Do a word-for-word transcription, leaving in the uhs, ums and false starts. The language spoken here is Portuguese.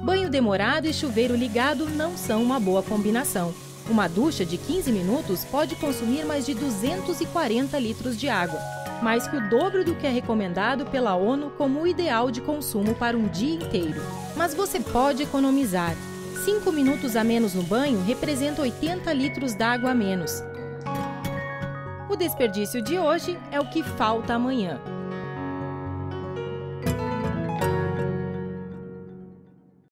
Banho demorado e chuveiro ligado não são uma boa combinação. Uma ducha de quinze minutos pode consumir mais de duzentos e quarenta litros de água, mais que o dobro do que é recomendado pela ONU como o ideal de consumo para um dia inteiro. Mas você pode economizar. cinco minutos a menos no banho representa oitenta litros d'água a menos. O desperdício de hoje é o que falta amanhã.